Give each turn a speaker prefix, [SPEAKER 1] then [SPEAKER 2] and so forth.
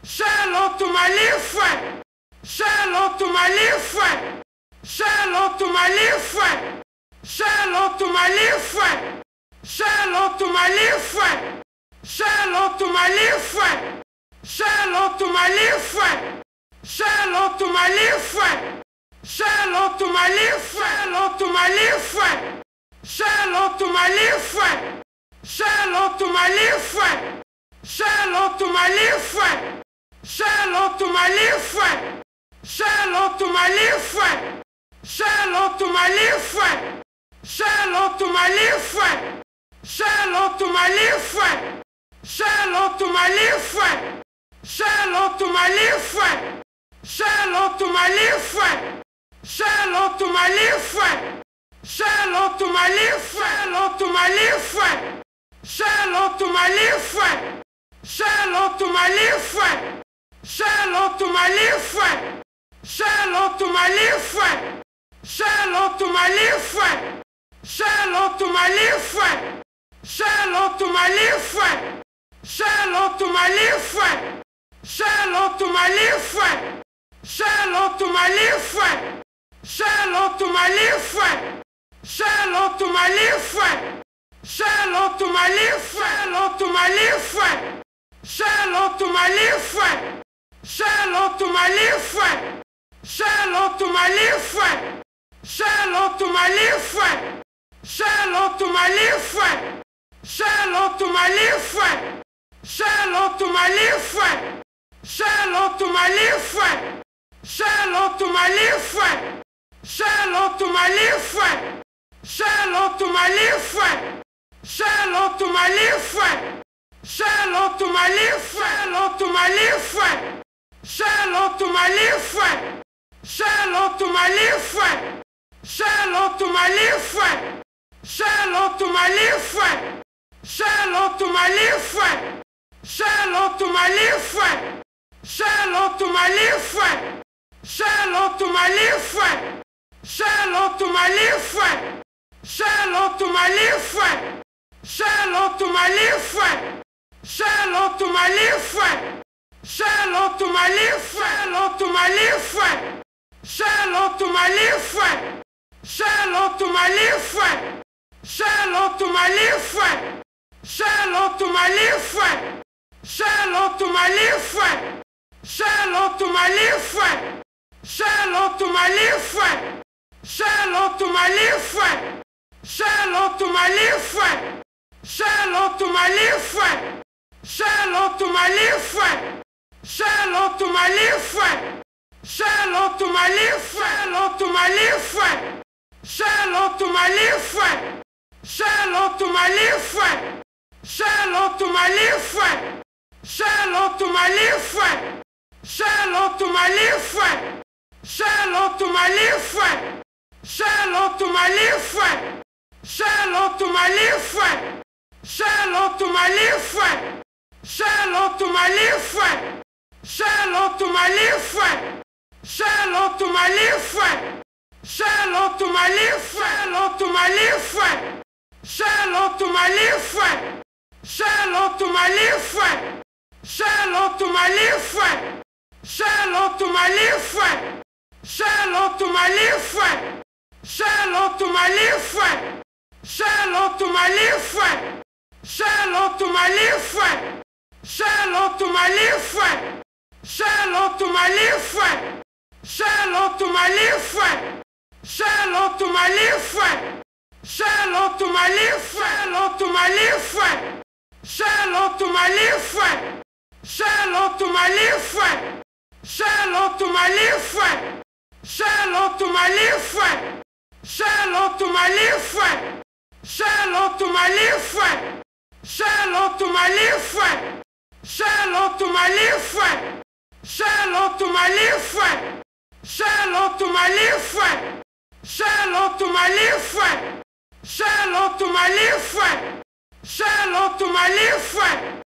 [SPEAKER 1] Say hello to my little friend. Say hello to my little friend. Say hello to my little friend. Say hello to my little friend. Say hello to my little friend. Say hello to my little friend. Say hello to my little friend. Say hello to my little friend. Say hello to my little friend. Hello to my little friend. Say hello to my little friend. Say hello to my little friend. Say hello to my little friend. Say hello to my little friend. Say hello to my little friend. Say hello to my little friend. Say hello to my little friend. Say hello to my little friend. Say hello to my little friend. Say hello to my little friend. Say hello to my little friend. Say hello to my little friend. Say hello to my little friend. Hello to my little friend. Say hello to my little friend. Say hello to my little friend. Say hello to my little friend. Say hello to my little friend. Say hello to my little friend. Say hello to my little friend. Say hello to my little friend. Say hello to my little friend. Say hello to my little friend. Say hello to my little friend. Say hello to my little friend. Say hello to my little friend. Say hello to my little friend. Hello to my little friend. Say hello to my little friend. Say hello to my little friend. Say hello to my little friend. Say hello to my little friend. Say hello to my little friend. Say hello to my little friend. Say hello to my little friend. Say hello to my little friend. Say hello to my little friend. Say hello to my little friend. Say hello to my little friend. Say hello to my little friend. Say hello to my little friend. Hello to my little friend. Say hello to my little friend. Say hello to my little friend. Say hello to my little friend. Say hello to my little friend. Say hello to my little friend. Say hello to my little friend. Say hello to my little friend. Say hello to my little friend. Say hello to my little friend. Say hello to my little friend. Say hello to my little friend. Say hello to my little friend. Say hello to my little friend. Hello to my little friend. Say hello to my little friend. Say hello to my little friend. Say hello to my little friend. Say hello to my little friend. Say hello to my little friend. Say hello to my little friend. Say hello to my little friend. Say hello to my little friend. Say hello to my little friend. Say hello to my little friend. Say hello to my little friend. Say hello to my little friend. Say hello to my little friend. Hello to my little friend. Say hello to my little friend. Say hello to my little friend. Say hello to my little friend. Say hello to my little friend. Say hello to my little friend. Say hello to my little friend. Say hello to my little friend. Say hello to my little friend. Say hello to my little friend. Say hello to my little friend. Say hello to my little friend. Say hello to my little friend. Say hello to my little friend. Hello to my little friend. Say hello to my little friend. Say hello to my little friend. Say hello to my little friend. Say hello to my little friend. Say hello to my little friend. Say hello to my little friend. Say hello to my little friend. Say hello to my little friend. Say hello to my little friend. Say hello to my little friend. Say hello to my little friend. Say hello to my little friend. Say hello to my little friend. Hello to my little friend. Say hello to my little friend. Say hello to my little friend. Say hello to my little friend. Say hello to my little friend. Say hello to my little friend. Say hello to my little friend. Say hello to my little friend. Say hello to my little friend. Say hello to my little friend. Say hello to my little friend. Say hello to my little friend. Say hello to my little friend. Say hello to my little friend.